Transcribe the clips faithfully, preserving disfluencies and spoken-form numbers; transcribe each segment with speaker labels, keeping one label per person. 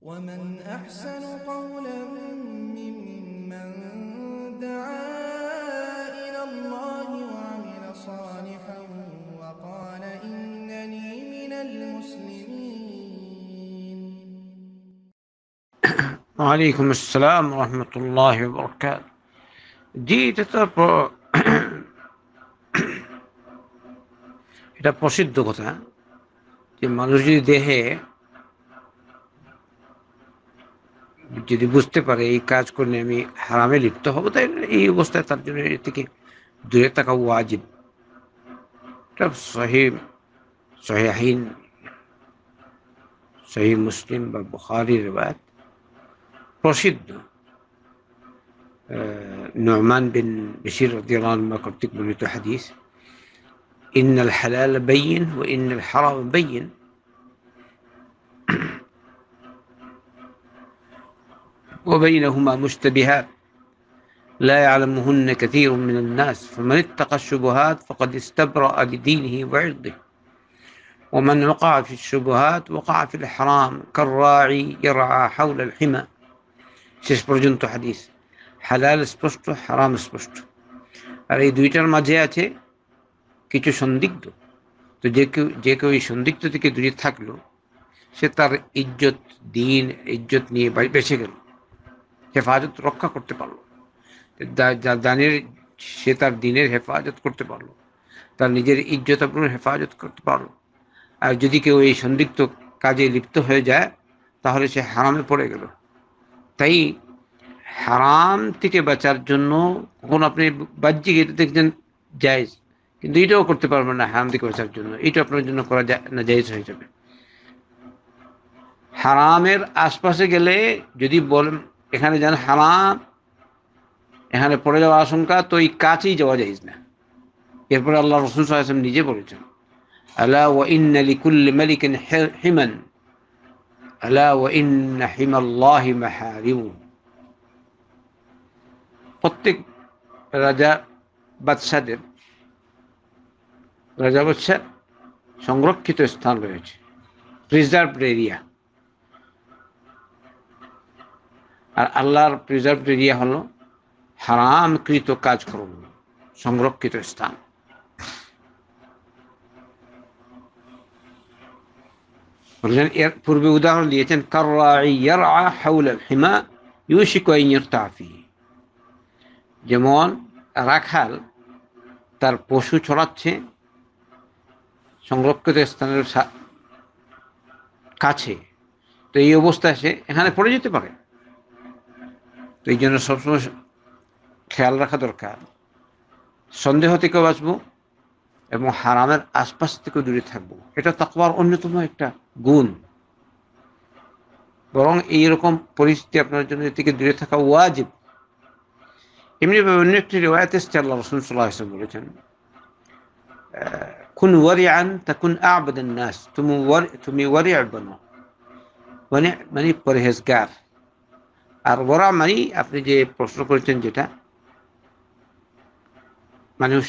Speaker 1: ومن أحسن قولا ممن دعا إلى الله وعمل صالحا وقال إنني من المسلمين.
Speaker 2: ওয়ালাইকুম আসসালাম রহমতুল্লাহ বরকাত। জি, এটা তো প- এটা প্রসিদ্ধ কথা যে মানুষ যদি দেহে যদি বুঝতে পারে এই কাজ করলে আমি হারামে লিপ্ত হব, তাই এই অবস্থায় তার জন্য এর থেকে দূরে থাকা ওয়াজিব। এটা সহি সহিহাইন সহি মুসলিম বা বুখারী রিওয়ায়াত প্রসিদ্ধ। আহ, নু'মান বিন বশির রাদিয়াল্লাহু আনহু কর্তৃক বর্ণিত হাদিস, ইন্নাল হালাল বাইয়িন ওয়া ইন্নাল হারাম বাইয়িন। وبينهما مشتبهات لا يعلمهن كثير من الناس فمن اتقى الشبهات فقد استبرأ لدينه وعرضه ومن وقع في الشبهات وقع في الحرام كالراعي يرعى حول الحمى। শেষ পর্যন্ত হাদিস। হালাল স্পষ্ট, হারাম স্পষ্ট, আর এই দুইটার মাঝে আছে কিছু সন্দিগ্ধ। তো যে কেউ যে কেউ এই সন্দিগ্ধ থেকে দূরে থাকলো, সে তার ইজ্জত দিন ইজ্জত নিয়ে বেঁচে গেল, হেফাজত রক্ষা করতে পারলো। দানের সে তার দিনের হেফাজত করতে পারলো, তার নিজের ইজ্জত আবরুর হেফাজত করতে পারলো। আর যদি কেউ এই সন্দিগ্ধ কাজে লিপ্ত হয়ে যায়, তাহলে সে হারামে পড়ে গেল। তাই হারাম থেকে বাঁচার জন্য কখন আপনি বাহ্যিক এটা দেখছেন জায়েজ, কিন্তু এটাও করতে পারবেন না হারাম থেকে বাঁচার জন্য, এটা আপনার জন্য করা না জায়েজ হয়ে যাবে। হারামের আশপাশে গেলে যদি বলেন এখানে যান হারাম, এখানে পড়ে যাওয়ার আশঙ্কা, তো এই কাছেই যাওয়া যায় না। এরপরে আল্লাহ রাসূল সাল্লাল্লাহু আলাইহি ওয়াসাল্লাম নিজে বলেছেন, আলা ওয়া ইন্না লিকুল্লি মালিকিন হিমান আলা ওয়া ইন্না হিমাল্লাহি মাহারিমু। প্রত্যেক রাজা বাদশাদের রাজা বাদশার সংরক্ষিত স্থান রয়েছে, প্রিজার্ভড এরিয়া। আর আল্লাহর প্রিজার্ভড এরিয়া হলো হারামকৃত কাজকর্ম সংরক্ষিত স্থান। এর পূর্বে উদাহরণ দিয়েছেন, কাররাঈ ইয়ারআ হাওলাল হিমা ইউশিকু আন ইয়ারতা ফিহি। যেমন রাখাল তার পশু ছড়াচ্ছে সংরক্ষিত স্থানের কাছে, তো এই অবস্থায় সে এখানে পড়ে যেতে পারে। তো এই জন্য সবসময় খেয়াল রাখা দরকার, সন্দেহ থেকে বাঁচবো এবং হারামের আশপাশ থেকে দূরে থাকবো। এটা তাকওয়ার অন্যতম একটা গুণ। বরং এইরকম পরিস্থিতি আপনার জন্য এর থেকে দূরে থাকা ওয়াজিব। এমনিভাবে অন্য একটি রিওয়ায়াতে এসেছে, আল্লাহ রাসূল সাল্লাল্লাহু আলাইহি ওয়াসাল্লাম বলেছেন, কুন ওয়ারিআন তাকুন আ'বাদান নাস। তুমি তুমি ওয়ারি' বানো, মানে মানে পরহেজগার। আর ওরা মানে আপনি যে প্রশ্ন করেছেন, যেটা মানুষ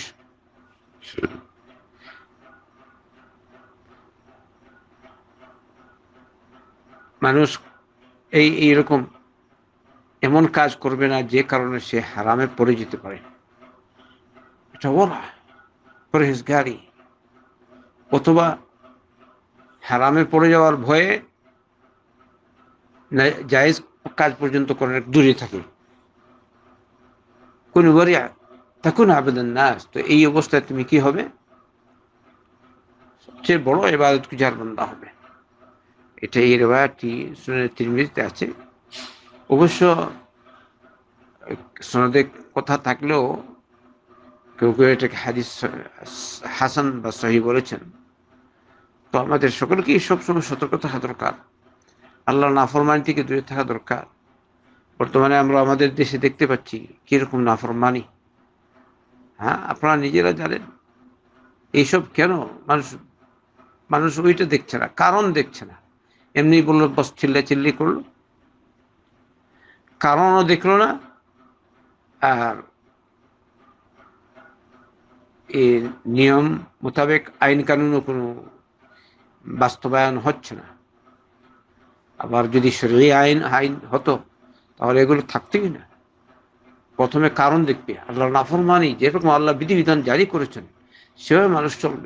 Speaker 2: মানুষ এই এইরকম এমন কাজ করবে না যে কারণে সে হারামে পড়ে যেতে পারে, এটা ওরা পরহেজগারি। অথবা হারামে পড়ে যাওয়ার ভয়ে জায়েজ কাজ পর্যন্ত করে দূরে থাকে। কোন ওয়ারিয়া তাকুন আবেদান নাস। তো এই অবস্থায় তুমি কি হবে? সবচেয়ে বড় ইবাদত গুজার বান্দা হবে। এটা এই রিওয়ায়াতটি সুনানে তিরমিজিতে আছে। অবশ্য সনদে কথা থাকলেও কেউ কেউ এটাকে হাদিস হাসান বা সহিহ বলেছেন। তো আমাদের সকলকেই সবসময় সতর্ক থাকা দরকার, আল্লাহর নাফরমানি থেকে দূরে থাকা দরকার। বর্তমানে আমরা আমাদের দেশে দেখতে পাচ্ছি কিরকম নাফরমানি। হ্যাঁ, আপনারা নিজেরা জানেন এইসব কেন মানুষ মানুষ ওইটা দেখছে না, কারণ দেখছে না। এমনি বললো, বস চিল্লা চিল্লি করলো, কারণও দেখলো না, আর এই নিয়ম মোতাবেক আইন কানুনও কোনো বাস্তবায়ন হচ্ছে না। আবার যদি শরীয়ী আইন আইন হতো তাহলে এগুলো থাকতেই না। প্রথমে কারণ দেখবে, আল্লাহ নাফরমানি যেরকম আল্লাহ বিধিবিধান জারি করেছেন সেভাবে মানুষ চলবে।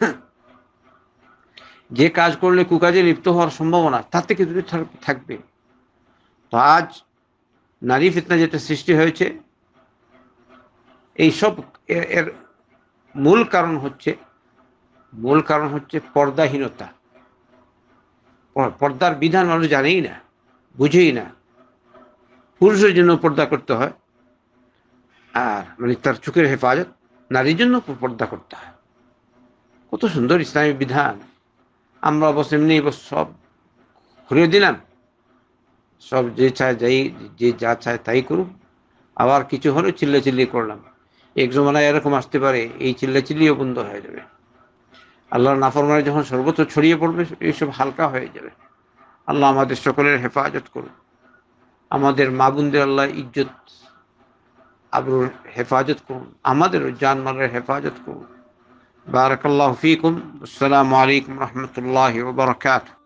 Speaker 2: যে কাজ করলে কুকাজে লিপ্ত হওয়ার সম্ভাবনা তার থেকে দূরে থাকবে। তো আজ নারী ফিতনা যেটা সৃষ্টি হয়েছে, এইসব এর মূল কারণ হচ্ছে মূল কারণ হচ্ছে পর্দাহীনতা। পর্দার বিধান মানুষ জানেই না, বুঝেই না। পুরুষের জন্য পর্দা করতে হয়, আর মানে তার চোখের হেফাজত, নারীর জন্য পর্দা করতে হয়। কত সুন্দর ইসলামী বিধান! আমরা বস এমনি বস সব ঘুরে দিলাম, সব যে চায় যাই, যে যা চায় তাই করুক। আবার কিছু হলে চিল্লা চিল্লি করলাম। এক জমানায় এরকম আসতে পারে, এই চিল্লা চিল্লিও বন্ধ হয়ে যাবে। আল্লাহর নাফরমানি যখন সর্বত্র ছড়িয়ে পড়বে, এইসব হালকা হয়ে যাবে। আল্লাহ আমাদের সকলের হেফাজত করুন, আমাদের মা বোনদের আল্লাহ ইজ্জত আবরুর হেফাজত করুন, আমাদের জানমালের হেফাজত করুন। বারাকাল্লাহু ফীকুম। আসসালামু আলাইকুম রহমতুল্লাহি ওয়া বারাকাতুহু।